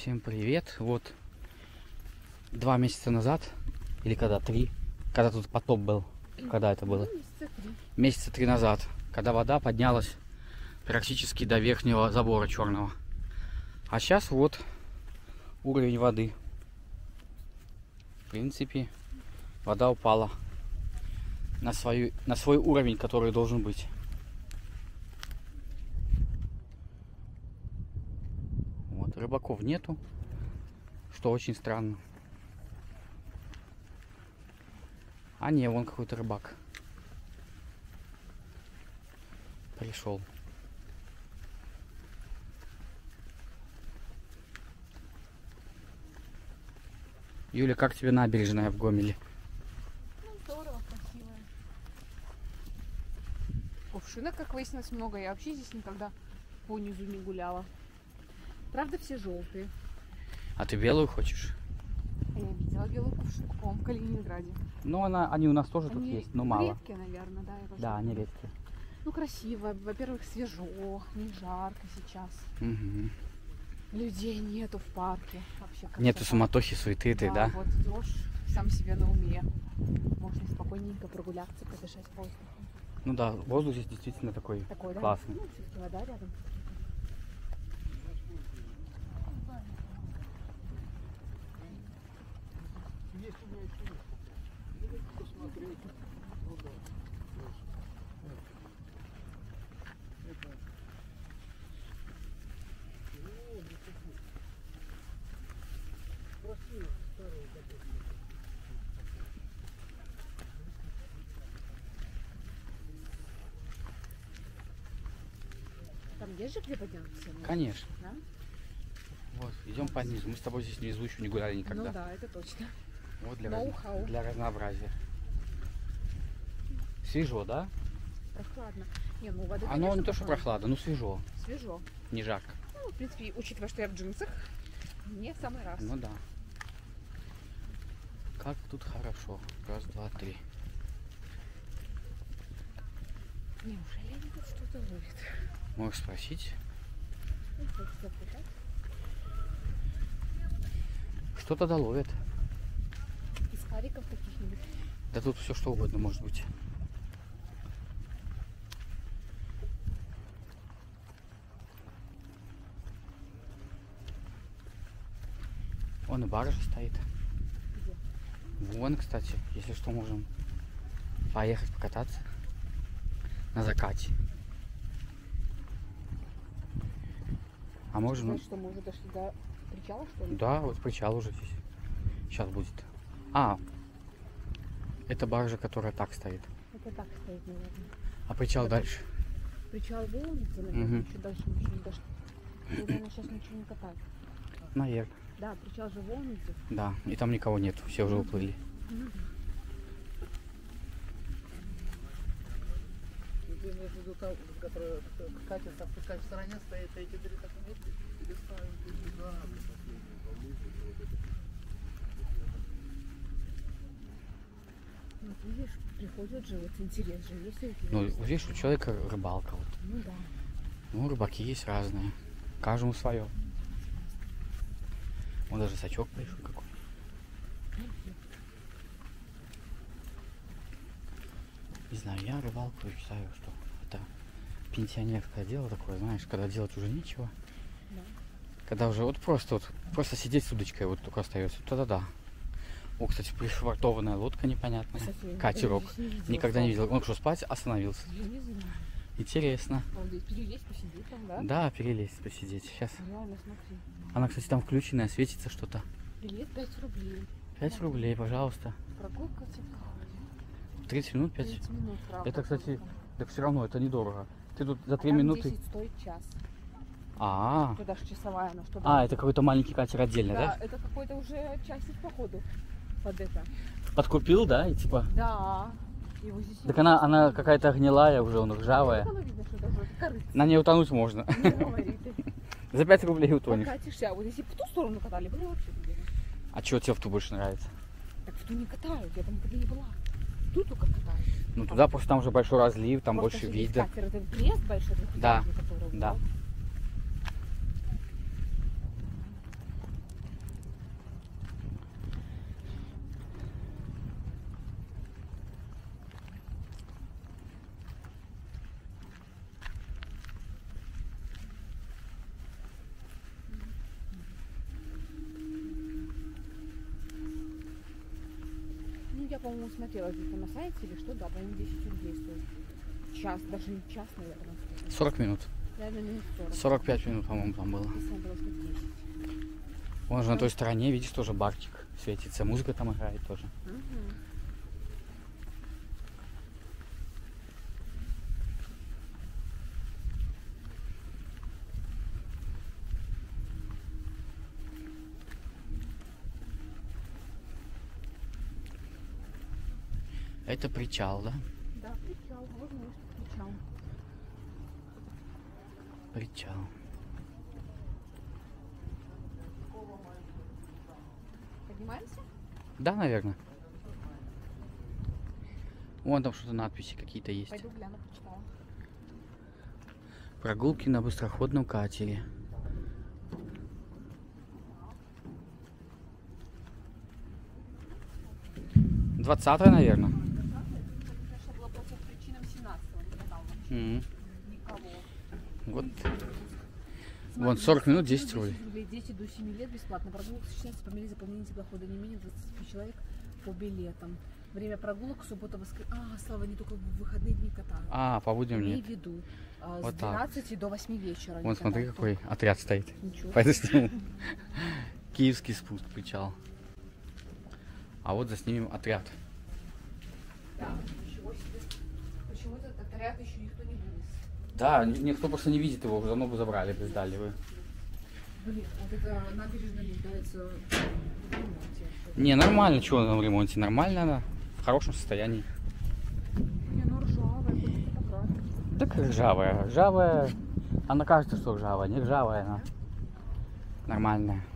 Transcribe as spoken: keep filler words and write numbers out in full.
Всем привет! Вот два месяца назад, или когда три, когда тут потоп был, когда это было? Месяца три. Месяца три назад, когда вода поднялась практически до верхнего забора черного. А сейчас вот уровень воды. В принципе, вода упала на свою, на свой уровень, который должен быть. Вот, рыбаков нету, что очень странно. А не, вон какой-то рыбак пришел. Юля, как тебе набережная в Гомеле? Ну, здорово, красивая. Кувшинок, как выяснилось, много. Я вообще здесь никогда по низу не гуляла. Правда, все желтые. А ты белую хочешь? А я видела белую кувшинку, по-моему, в Калининграде. Ну, она, они у нас тоже тут Они есть, но мало. редкие, наверное, да? Я Да, они редкие. Ну, красиво. Во-первых, свежо, не жарко сейчас. Угу. Людей нету в парке. Вообще красота. Нету суматохи, суеты этой, да? Вот идешь сам себе на уме. Можно спокойненько прогуляться, подышать воздухом. Ну да, воздух здесь действительно такой, Такой, да? классный. Ну, все-таки вода рядом. Там есть же где подняться? Конечно. Да? Вот, идем по низу. Мы с тобой здесь внизу еще не гуляли никогда. Ну да, это точно. Вот для, раз... Ноу-хау. для разнообразия. Свежо, да? Прохладно. Не, ну вода, Оно конечно, не то, что прохладно. прохладно, но свежо. Свежо. Не жарко. Ну, в принципе, учитывая, что я в джинсах, мне в самый раз. Ну да. Как тут хорошо. Раз, два, три. Неужели они тут что-то ловят? Можешь спросить? Ну, хочется запытать. Что-то доловят. Из кариков каких-нибудь. Да тут все что угодно может быть. Вон и баржа стоит. Где? Вон, кстати, если что, можем поехать покататься на закате. А можем... Значит, что мы уже дошли до причала, что ли? Да, вот причал уже здесь. Сейчас будет. А, это баржа, которая так стоит. Это так стоит, наверное. А причал Это... дальше. Причал Волницы, наверное, Мгм. еще дальше мы еще не дошли. Наверное, сейчас ничего не катают. Наверное. Да, причал же Волницы. Да, и там никого нет, все уже уплыли. Ну да. Ты имеешь в виду та, которая катится, пускай в стороне стоит, а эти три так вместе? Или ставим туда? Вот видишь, приходят же, вот интерес же есть. у тебя. Ну, видишь, у человека рыбалка. Вот. Ну да. Ну, рыбаки есть разные. Каждому свое. Вон даже сачок большой какой. Не знаю, я рыбалку считаю, что это пенсионерское дело такое, знаешь, когда делать уже нечего. Да. Когда уже вот просто вот просто сидеть с удочкой вот только остается. Тогда да. О, кстати, пришвартованная лодка непонятная. Кстати, Катерок. я здесь не видела, Никогда не слава видел. Он что, спать остановился? богу. Я не знаю. Интересно. Вот здесь перелезть, посидеть там, да? Да, перелезть, посидеть. Сейчас. Реально, смотри. Она, кстати, там включенная, светится что-то. Билет пять рублей. пять рублей, пожалуйста. Прогулка типа ходит. тридцать минут, пять. тридцать минут, правда. Это, кстати, только. так все равно, это недорого. Ты тут за А три там минуты... десять стоит час. А, Туда же часовая, на что а, это какой-то маленький катер отдельно, да, да? это какой-то уже частник походу под это. Подкупил, да, и типа... Да. Его здесь Так она, она какая-то гнилая уже, он ржавая. Вот оно видно, что даже вот корыто. На ней утонуть можно. Не говори ты. За пять рублей утонешь. Покатишься, а вот если бы в ту сторону катали, было вообще офигенно. А чего тебе в ту больше нравится? Так в ту не катают, я там никогда не была. Тут только катают. Ну туда просто там уже большой разлив, там Просто больше же есть вида. катер, это брест большой, Да, который, да. вот. по-моему, смотрела где-то на сайте или что, да, по-моему, десять рублей стоит. Час, даже не час, наверное. сорок минут. Наверное, минут сорок. сорок пять минут, по-моему, там было. Здесь надо было сказать десять. Вон же на той стороне, видишь, тоже барчик светится. Музыка там играет тоже. Угу. Это причал, да? Да, причал. Вот, может, причал. Причал. Поднимаемся? Да, наверное. Вон там что-то надписи какие-то есть. Пойду гляну, почитаю. Прогулки на быстроходном катере. Двадцатое, наверное. Конечно, было по причинам семнадцатого, не гадал вообще. М. Никого. Вот. Смотри, Вон сорок минут, десять рублей. десять рублей. Дети до семи лет бесплатно. Прогулка осуществляется по мере заполнения теплохода не менее двадцати человек по билетам. Время прогулок суббота, воскресенье. А, Слава, не только в выходные дни катают. А, по будням Имей нет. в виду. а, Вот с так. двенадцати до восьми вечера. Вон, они смотри, катают. какой отряд стоит. Ничего. Пойду сниму. Киевский спуск, причал. А вот заснимем отряд. Да, ничего себе. Почему-то этот отряд еще никто не вынес. Да, ни- никто просто не видит его, уже давно бы забрали, бы сдали вы. Блин, вот это набережная является в ремонте. Не, нормально, чего она в ремонте? Нормально она, в хорошем состоянии. Не, ну ржавая, хоть фотография. Так ржавая, ржавая. Она кажется, что ржавая, не ржавая она. Нормальная.